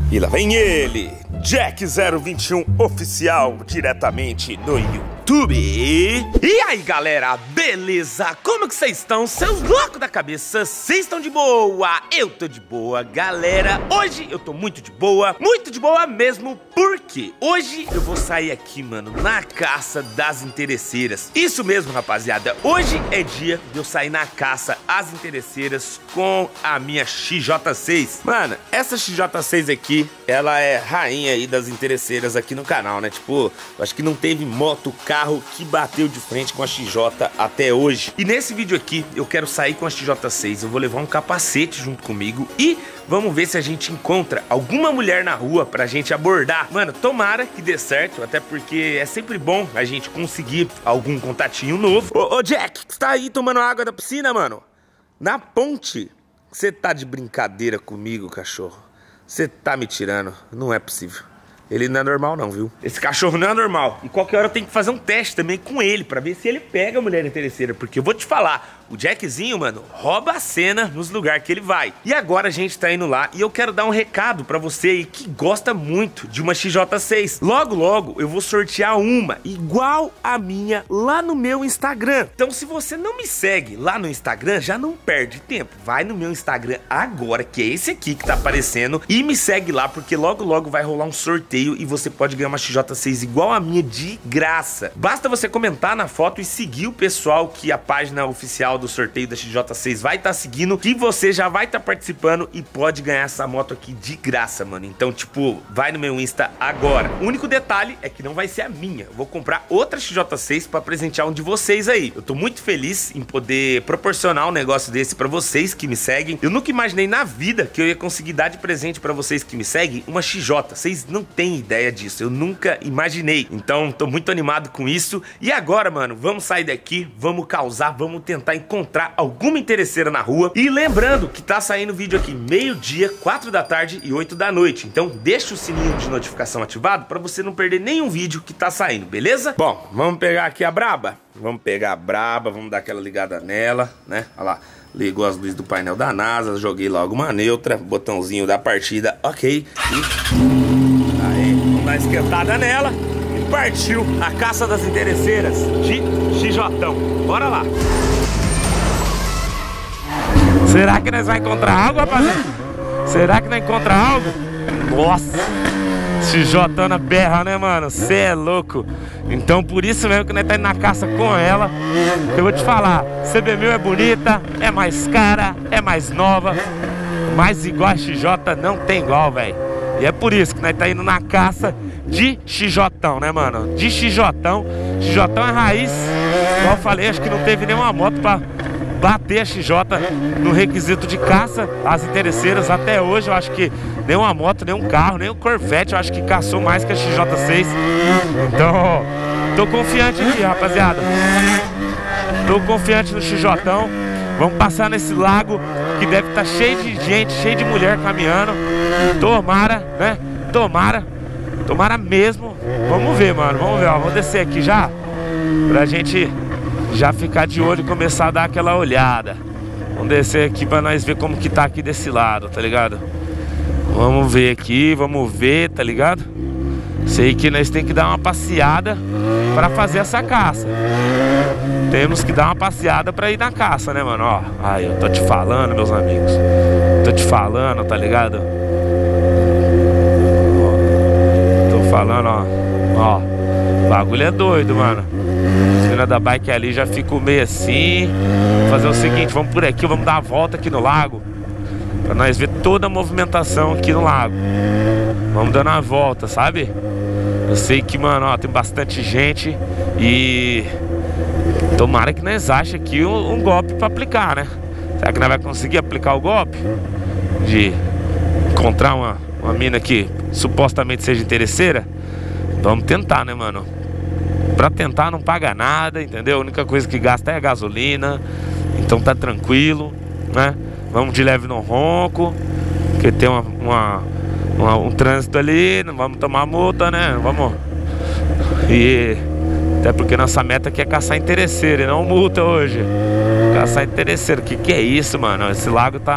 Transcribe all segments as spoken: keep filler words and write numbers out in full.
E lá vem ele, Jack zero vinte e um Oficial, diretamente no YouTube. E aí galera, beleza? Como que vocês estão? Seus loucos da cabeça, vocês estão de boa? Eu tô de boa, galera. Hoje eu tô muito de boa, muito de boa mesmo, porque hoje eu vou sair aqui, mano, na caça das interesseiras. Isso mesmo, rapaziada, hoje é dia de eu sair na caça às interesseiras com a minha X J seis. Mano, essa X J seis aqui, ela é rainha aí das interesseiras aqui no canal, né? Tipo, eu acho que não teve moto, carro que bateu de frente com a X J até hoje. E nesse vídeo aqui, eu quero sair com a X J seis. Eu vou levar um capacete junto comigo e vamos ver se a gente encontra alguma mulher na rua pra gente abordar. Mano, tomara que dê certo, até porque é sempre bom a gente conseguir algum contatinho novo. Ô, ô Jack, você tá aí tomando água da piscina, mano? Na ponte? Você tá de brincadeira comigo, cachorro? Você tá me tirando? Não é possível. Ele não é normal não, viu? Esse cachorro não é normal. E qualquer hora eu tenho que fazer um teste também com ele pra ver se ele pega a mulher interesseira. Porque eu vou te falar, o Jackzinho, mano, rouba a cena nos lugares que ele vai. E agora a gente tá indo lá e eu quero dar um recado pra você aí que gosta muito de uma X J seis. Logo, logo eu vou sortear uma igual a minha lá no meu Instagram. Então se você não me segue lá no Instagram, já não perde tempo. Vai no meu Instagram agora, que é esse aqui que tá aparecendo, e me segue lá, porque logo, logo vai rolar um sorteio e você pode ganhar uma X J seis igual a minha de graça. Basta você comentar na foto e seguir o pessoal que a página oficial do sorteio da X J seis vai estar tá seguindo, que você já vai estar tá participando e pode ganhar essa moto aqui de graça, mano. Então, tipo, vai no meu Insta agora. O único detalhe é que não vai ser a minha. Eu vou comprar outra X J seis pra presentear um de vocês aí. Eu tô muito feliz em poder proporcionar um negócio desse pra vocês que me seguem. Eu nunca imaginei na vida que eu ia conseguir dar de presente pra vocês que me seguem uma X J. Vocês não têm ideia disso, eu nunca imaginei. Então, tô muito animado com isso. E agora, mano, vamos sair daqui, vamos causar, vamos tentar encontrar alguma interesseira na rua. E lembrando que tá saindo vídeo aqui meio-dia, quatro da tarde e oito da noite. Então, deixa o sininho de notificação ativado pra você não perder nenhum vídeo que tá saindo, beleza? Bom, vamos pegar aqui a braba? Vamos pegar a braba, vamos dar aquela ligada nela, né? Olha lá. Ligou as luzes do painel da NASA, joguei logo uma neutra, botãozinho da partida, ok. E... vamos dar uma esquentada nela e partiu a caça das interesseiras de X J. Bora lá. Será que nós vamos encontrar algo, rapaziada? Será que nós encontramos algo? Nossa, X J na berra, né, mano? Cê é louco. Então por isso mesmo que nós tá indo na caça com ela. Eu vou te falar, C B mil é bonita, é mais cara, é mais nova, mas igual a X J não tem igual, velho. E é por isso que nós tá indo na caça de X J, né, mano? De X J. X J é raiz. Como eu falei, acho que não teve nenhuma moto pra bater a X J no requisito de caça às interesseiras até hoje. Eu acho que nenhuma moto, nenhum carro, nem o Corvette, eu acho que caçou mais que a X J seis. Então, tô confiante aqui, rapaziada. Tô confiante no X J. Vamos passar nesse lago que deve estar cheio de gente, cheio de mulher caminhando. Tomara, né? Tomara. Tomara mesmo. Vamos ver, mano. Vamos ver, ó. Vamos descer aqui já, pra gente já ficar de olho e começar a dar aquela olhada. Vamos descer aqui pra nós ver como que tá aqui desse lado, tá ligado? Vamos ver aqui, vamos ver, tá ligado? Sei que nós tem que dar uma passeada pra fazer essa caça. Temos que dar uma passeada pra ir na caça, né, mano? Ó, aí eu tô te falando, meus amigos. Tô te falando, tá ligado? Ó, tô falando, ó. Ó, o bagulho é doido, mano. As meninas da bike ali já ficam meio assim. Vamos fazer o seguinte, vamos por aqui, vamos dar a volta aqui no lago, pra nós ver toda a movimentação aqui no lago. Vamos dando a volta, sabe? Eu sei que, mano, ó, tem bastante gente e... tomara que nós achem aqui um, um golpe pra aplicar, né? Será que nós vamos conseguir aplicar o golpe? De encontrar uma, uma mina que supostamente seja interesseira? Vamos tentar, né, mano? Pra tentar não paga nada, entendeu? A única coisa que gasta é a gasolina. Então tá tranquilo, né? Vamos de leve no ronco, porque tem uma, uma, uma, um trânsito ali. Não vamos tomar multa, né? Vamos... E... até porque nossa meta aqui é caçar interesseiro e não multa hoje. Caçar interesseiro, que que é isso, mano? Esse lago tá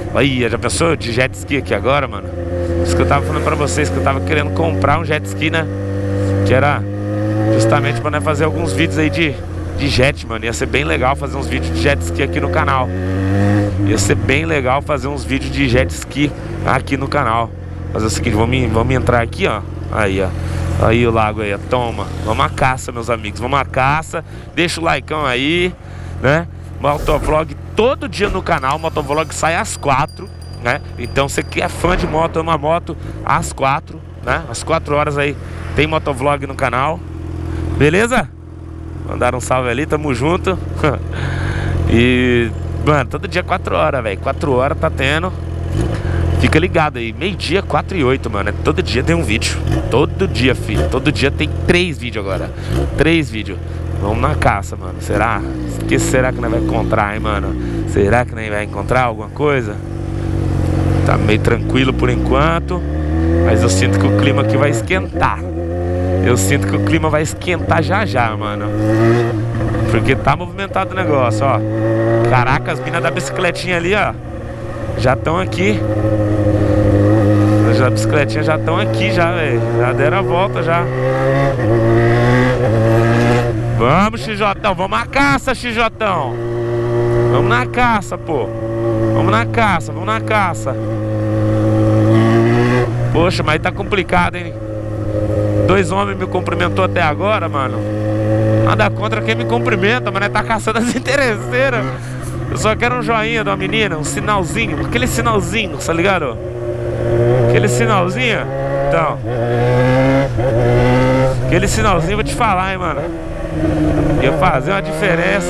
Aí, já pensou de jet ski aqui agora, mano? Isso que eu tava falando pra vocês, que eu tava querendo comprar um jet ski, né? Que era justamente pra nós fazer alguns vídeos aí de, de jet, mano. Ia ser bem legal fazer uns vídeos de jet ski aqui no canal. Ia ser bem legal fazer uns vídeos de jet ski aqui no canal. Fazer o seguinte, vamos, vamos entrar aqui, ó. Aí, ó. Aí o lago aí, ó. Toma. Vamos à caça, meus amigos. Vamos à caça. Deixa o likeão aí, né? Motovlog todo dia no canal. Motovlog sai às quatro, né? Então você que é fã de moto, ama moto, às quatro, né? Às quatro horas aí tem motovlog no canal. Beleza? Mandaram um salve ali, tamo junto. E, mano, todo dia quatro horas, velho. quatro horas tá tendo. Fica ligado aí, meio-dia, quatro e oito, mano. Todo dia tem um vídeo. Todo dia, filho. Todo dia tem três vídeos agora. Três vídeos. Vamos na caça, mano. Será? O que será que nós vai encontrar, hein, mano? Será que nós vai encontrar alguma coisa? Tá meio tranquilo por enquanto. Mas eu sinto que o clima aqui vai esquentar. Eu sinto que o clima vai esquentar já já, mano. Porque tá movimentado o negócio, ó. Caraca, as minas da bicicletinha ali, ó, já estão aqui. As bicicletinhas já estão aqui já, velho. Já deram a volta já. Vamos, X J, vamos na caça, X J. Vamos na caça, pô. Vamos na caça, vamos na caça. Poxa, mas tá complicado, hein? Dois homens me cumprimentou até agora, mano. Nada contra quem me cumprimenta, mas nós tá caçando as interesseiras. Eu só quero um joinha de uma menina, um sinalzinho. Aquele sinalzinho, tá ligado? Aquele sinalzinho. Então, aquele sinalzinho eu vou te falar, hein, mano. Ia fazer uma diferença.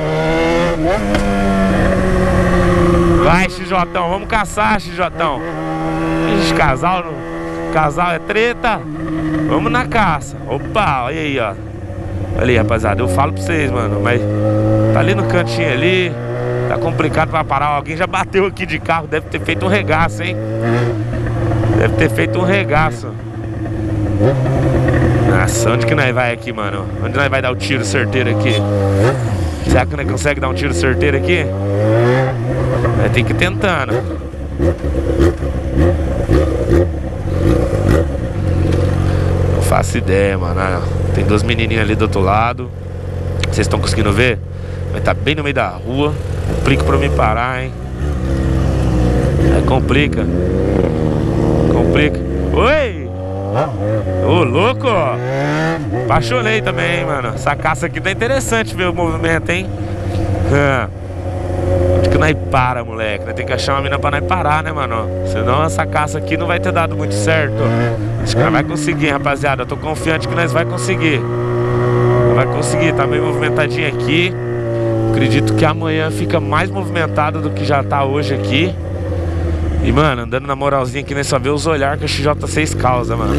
Vai, X J, vamos caçar, X J. Ixi, casal, não... casal é treta. Vamos na caça. Opa, olha aí, ó. Olha aí, rapaziada, eu falo pra vocês, mano. Mas tá ali no cantinho ali. Tá complicado pra parar. Alguém já bateu aqui de carro. Deve ter feito um regaço, hein? Deve ter feito um regaço. Nossa, onde que nós vai aqui, mano? Onde nós vai dar o tiro certeiro aqui? Será que nós consegue dar um tiro certeiro aqui? Nós tem que ir tentando. Não faço ideia, mano. Tem duas menininhas ali do outro lado. Vocês estão conseguindo ver? Mas tá bem no meio da rua. Complica pra mim parar, hein? Aí complica. Complica. Oi! Ô, louco! Apaixonei também, hein, mano. Essa caça aqui tá interessante ver o movimento, hein? Onde que nós para, moleque? Nós tem que achar uma mina pra nós parar, né, mano? Senão essa caça aqui não vai ter dado muito certo. Acho que nós vai conseguir, rapaziada. Eu tô confiante que nós vai conseguir. Nós vai conseguir, tá meio movimentadinho aqui. Acredito que amanhã fica mais movimentado do que já tá hoje aqui. E, mano, andando na moralzinha aqui, nós só vê os olhares que a X J seis causa, mano.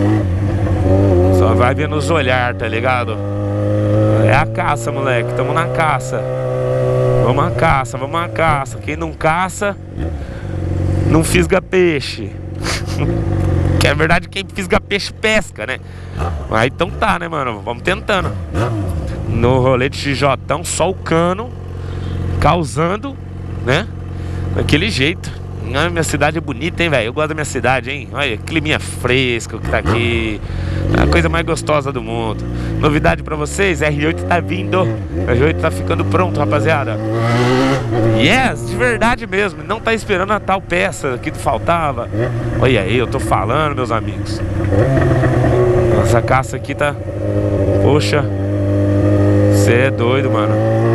Só vai vendo os olhares, tá ligado? É a caça, moleque. Tamo na caça. Vamos à caça, vamos à caça. Quem não caça, não fisga peixe. Que é verdade, quem fisga peixe pesca, né? Mas então tá, né, mano? Vamos tentando. No rolê de X J, só o cano causando, né? Daquele jeito. Ah, minha cidade é bonita, hein, velho? Eu gosto da minha cidade, hein? Olha, climinha fresco que tá aqui. É a coisa mais gostosa do mundo. Novidade pra vocês, R oito tá vindo. R oito tá ficando pronto, rapaziada. Yes, de verdade mesmo. Não tá esperando a tal peça que faltava. Olha aí, eu tô falando, meus amigos. Nossa, caça aqui tá... Poxa. Você é doido, mano.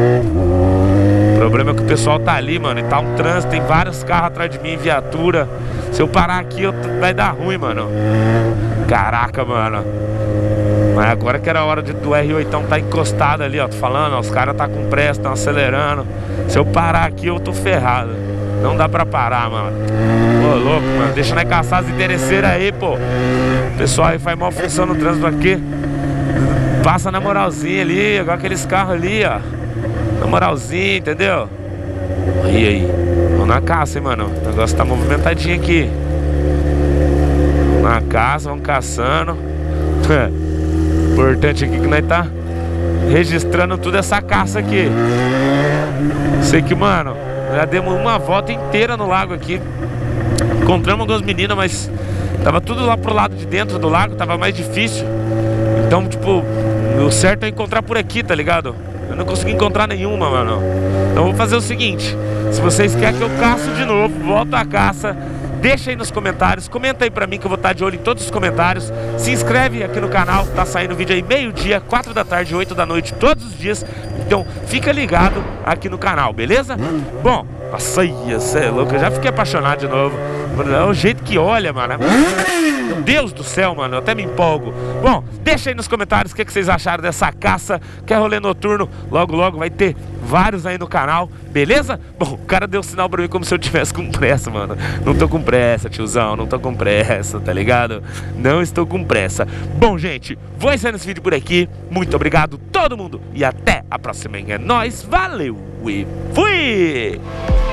O problema é que o pessoal tá ali, mano, e tá um trânsito, tem vários carros atrás de mim, viatura. Se eu parar aqui, eu, vai dar ruim, mano. Caraca, mano. Mas agora que era a hora de, do R oito tá encostado ali, ó. Tô falando, ó, os caras tá com pressa, tão acelerando. Se eu parar aqui, eu tô ferrado. Não dá pra parar, mano. Pô, louco, mano. Deixa nós caçar as interesseiras aí, pô. O pessoal aí faz mal função no trânsito aqui. Passa na moralzinha ali, igual aqueles carros ali, ó. Na moralzinha, entendeu? E aí? Vamos na caça, hein, mano. O negócio tá movimentadinho aqui. Vamos na caça, vamos caçando. Importante aqui que nós tá registrando toda essa caça aqui. Sei que, mano, Já demos uma volta inteira no lago aqui. Encontramos algumas meninas, mas tava tudo lá pro lado de dentro do lago, tava mais difícil. Então, tipo, o certo é encontrar por aqui, tá ligado? Eu não consegui encontrar nenhuma, mano. Então vou fazer o seguinte: se vocês querem que eu caço de novo, volto à caça, deixa aí nos comentários, comenta aí pra mim que eu vou estar de olho em todos os comentários. Se inscreve aqui no canal, tá saindo vídeo aí meio-dia, quatro da tarde, oito da noite, todos os dias. Então fica ligado aqui no canal, beleza? Bom, nossa, você é louco, eu já fiquei apaixonado de novo. É o jeito que olha, mano. Meu Deus do céu, mano, eu até me empolgo. Bom, deixa aí nos comentários o que, que vocês acharam dessa caça, que é rolê noturno. Logo, logo vai ter vários aí no canal, beleza? Bom, o cara deu um sinal pra mim como se eu tivesse com pressa, mano. Não tô com pressa, tiozão, não tô com pressa, tá ligado? Não estou com pressa. Bom, gente, vou encerrar esse vídeo por aqui. Muito obrigado todo mundo e até a próxima. É nóis, valeu e fui!